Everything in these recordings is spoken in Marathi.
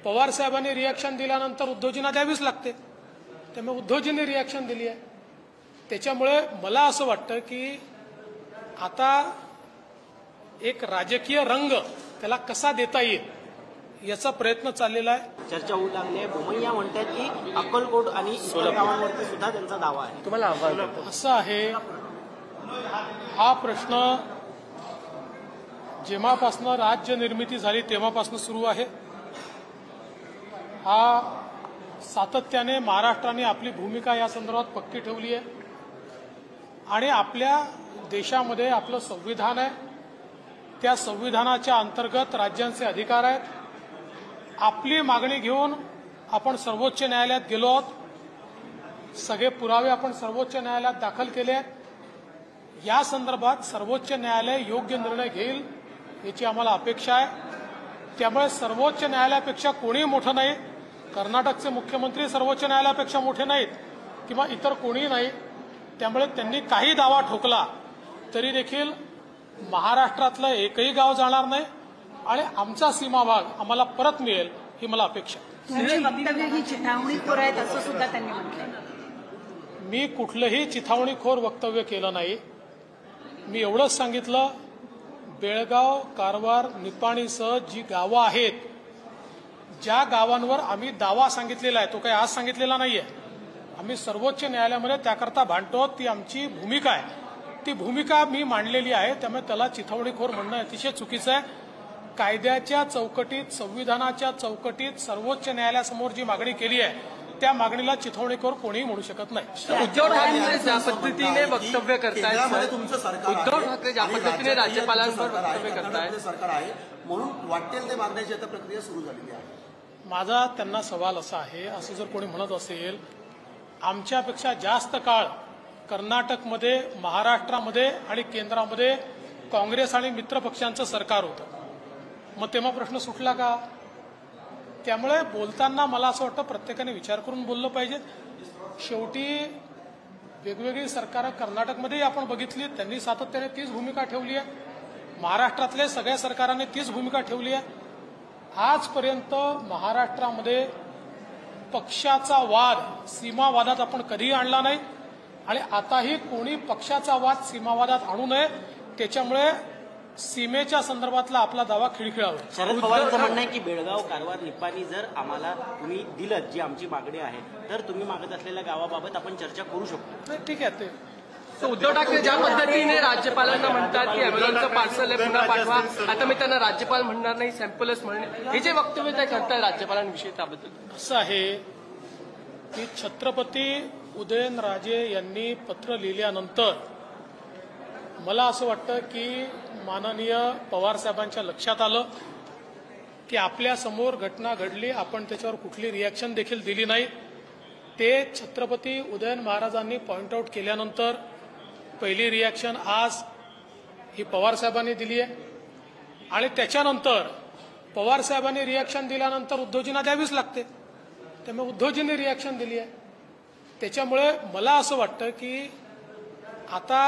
पवार साहेबांनी रिएक्शन दिल्यानंतर उद्धवजींना द्यावीच लागते, त्यामुळे उद्धवजींनी रिएक्शन दिली आहे। त्याच्यामुळे मला असं वाटतं की आता एक राजकीय रंग त्याला कसा देता येईल याचा प्रयत्न चाललेला आहे। चर्चा होऊ लागली आहे। बोमैया म्हणतात की अक्कलकोट आणि इतर गावांवरती सुद्धा त्यांचा दावा आहे। तुम्हाला आव्हान असं आहे, हा प्रश्न जेव्हापासून राज्य निर्मिती झाली तेव्हापासून सुरू आहे। हा सातत्याने महाराष्ट्राने आपली भूमिका या संदर्भात पक्की ठेवली आहे आणि आपल्या देशामध्ये आपलं संविधान आहे, त्या संविधानाच्या अंतर्गत राज्यांचे अधिकार आहेत। आपली मागणी घेऊन आपण सर्वोच्च न्यायालयात गेलो आहोत, सगळे पुरावे आपण सर्वोच्च न्यायालयात दाखल केले आहेत। या संदर्भात सर्वोच्च न्यायालय योग्य निर्णय घेईल याची आम्हाला अपेक्षा आहे। त्यामुळे सर्वोच्च न्यायालयापेक्षा कोणी मोठं नाही, कर्नाटकचे मुख्यमंत्री सर्वोच्च न्यायालयापेक्षा मोठे नाहीत किंवा इतर कोणी नाही। त्यामुळे त्यांनी काही दावा ठोकला तरी देखील महाराष्ट्रातलं एकही गाव जाणार नाही आणि आमचा सीमा भाग आम्हाला परत मिळेल ही मला अपेक्षा आहे। वक्तव्य ही चिथावणीखोर आहेत असं सुद्धा त्यांनी म्हटलं। मी कुठलंही चिथावणीखोर वक्तव्य केलं नाही। मी एवढंच सांगितलं, बेळगाव, कारवार, निपाणीसह जी गावं आहेत, ज्या गावांवर आम्ही दावा सांगितलेला आहे, तो काही आज सांगितलेला नाहीये, आम्ही सर्वोच्च न्यायालयामध्ये त्याकरता भांडतो, ती आमची भूमिका आहे, ती भूमिका मी मांडलेली आहे। त्यामुळे त्याला चिथावणीखोर म्हणणं अतिशय चुकीचं आहे। कायद्याच्या चौकटीत, संविधानाच्या चौकटीत सर्वोच्च न्यायालयासमोर जी मागणी केली आहे त्या मागणीला चिथावणीखोर कोणीही म्हणू शकत नाही। उद्धव ठाकरे ज्या पद्धतीने वक्तव्य करतायत, उद्धव ठाकरे ज्या पद्धतीने राज्यपालांवर वक्तव्य करतायत, सरकार आहे म्हणून वाटेल ते मागण्याची आता प्रक्रिया सुरू झालेली आहे। माझा त्यांना सवाल असा आहे, असं जर कोणी म्हणत असेल आमच्यापेक्षा जास्त काळ कर्नाटकमध्ये, महाराष्ट्रामध्ये आणि केंद्रामध्ये काँग्रेस आणि मित्र पक्षांचं सरकार होतं, मग तेव्हा प्रश्न सुटला का? त्यामुळे बोलताना मला असं वाटतं प्रत्येकाने विचार करून बोललं पाहिजे। शेवटी वेगवेगळी सरकारं कर्नाटकमध्येही आपण बघितली, त्यांनी सातत्याने तीच भूमिका ठेवली आहे, महाराष्ट्रातल्या सगळ्या सरकारांनी तीच भूमिका ठेवली आहे। आजपर्यंत महाराष्ट्रामध्ये पक्षाचा वाद सीमावादात आपण कधीही आणला नाही आणि आताही कोणी पक्षाचा वाद सीमावादात आणू नये। त्याच्यामुळे सीमेच्या संदर्भातला आपला दावा खिळखिळावा। शरद पवारांचं म्हणणं आहे की बेळगाव, कारवार, निपाणी जर आम्हाला तुम्ही दिलं जी आमची मागणी आहे तर तुम्ही मागत असलेल्या गावाबाबत आपण चर्चा करू शकतो। ठीक आहे। तर उद्धव ठाकरे ज्या पद्धतीने राज्यपालांना म्हणतात की अॅम्ब्युलन्सचं पार्सल आहे पुन्हा पाठवा, आता मी त्यांना राज्यपाल म्हणणार नाही, सॅम्पलच म्हणणे, हे जे वक्तव्य ते करताय राज्यपालांविषयी त्याबद्दल असं आहे की छत्रपती उदयनराजे यांनी पत्र लिहिल्यानंतर मला असं वाटतं की माननीय पवार साहेबांच्या लक्षात आलं की आपल्या समोर घटना घडली, आपण त्याच्यावर कुठली रिएक्शन देखील दिली नाही। ते छत्रपती उदयन महाराजांनी पॉइंट आउट केल्यानंतर पहिली रिएक्शन आज ही पवार साहेबांनी दिली आहे आणि त्याच्यानंतर पवार साहेबांनी रिएक्शन दिल्यानंतर उद्धवजींना द्यावीच लागते, त्यामुळे उद्धवजींनी रिएक्शन दिली आहे। त्याच्यामुळे मला असं वाटतं की आता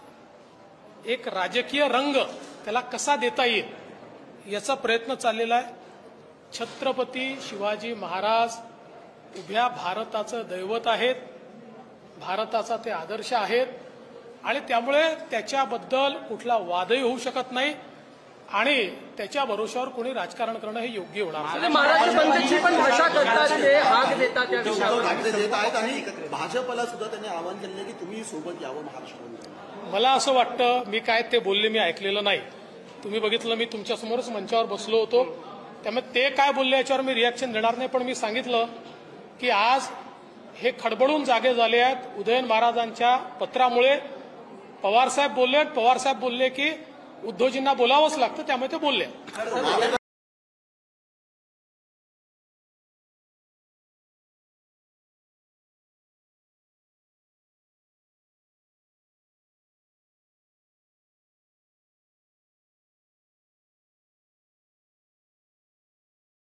एक राजकीय रंग त्याला कसा देता येईल याचा प्रयत्न चाललेला आहे। छत्रपती शिवाजी महाराज उभ्या भारताचं दैवत आहेत, भारताचा ते आदर्श आहेत आणि त्यामुळे त्याच्याबद्दल कुठला वादही होऊ शकत नाही आणि त्याच्या भरोशावर कोणी राजकारण करणं हे योग्य होणार नाही। महाराष्ट्र बंदची पण भाषा करतात, ते हाक देतात त्या उद्धव ठाकरे देत आहेत आणि भाजपला सुद्धा त्यांनी आवाहन केलं की तुम्ही सोबत यावं महाराष्ट्रामध्ये। मला असं वाटतं, मी काय ते बोलले मी ऐकलेलं नाही, तुम्ही बघितलं मी तुमच्यासमोरच मंचावर बसलो होतो, त्यामुळे ते काय बोलले याच्यावर मी रिएक्शन देणार नाही। पण मी सांगितलं की आज हे खडबडून जागे झाले आहेत उदयन महाराजांच्या पत्रामुळे। पवार साहेब बोलले की उद्धवजींना बोलावंच लागतं, त्यामुळे ते बोलले।